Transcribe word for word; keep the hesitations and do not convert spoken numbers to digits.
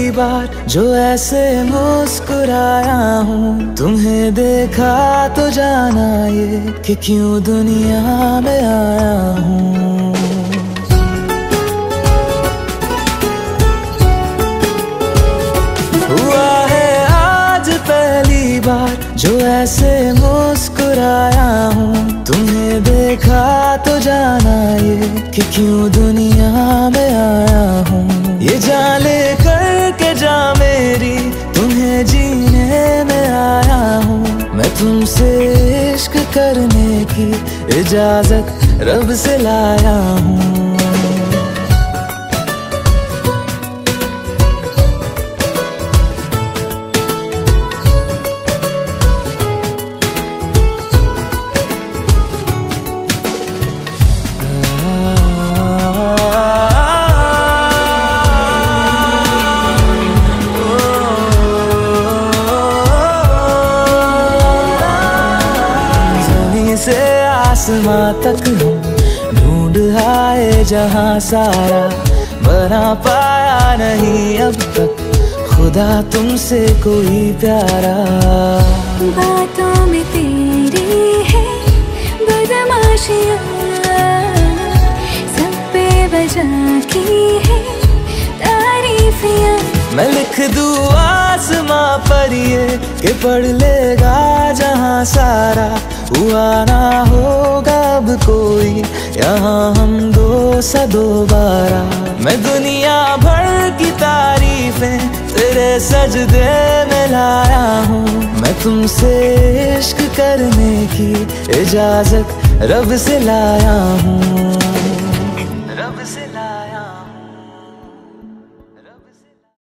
पहली बार जो ऐसे मुस्कुराया हूँ, तुम्हें देखा तो जाना ये कि क्यों दुनिया में आया हूँ। हुआ है आज पहली बार जो ऐसे मुस्कुराया हूँ, तुम्हें देखा तो जाना ये कि क्यों दुनिया में आया हूँ। ये जान ले कर के जा मेरी, तुम्हें जीने में आया हूँ। मैं तुमसे इश्क करने की इजाजत रब से लाया हूँ। से आसमां तक हम ढूंढ आए जहां सारा, बना पाया नहीं अब तक खुदा तुमसे कोई प्यारा। बातों में तेरी है बदमाशियाँ, सब पे वजह की है तारीफियाँ। मैं लिख दूँ आसमां पर ये कि पढ़ लेगा जहां सारा, हुआ ना होगा अब कोई यहाँ हम दो सा दोबारा। मैं दुनिया भर की तारीफें तेरे सजदे में लाया हूँ। मैं तुमसे इश्क करने की इजाजत रब से लाया हूँ, रब से लाया हूँ।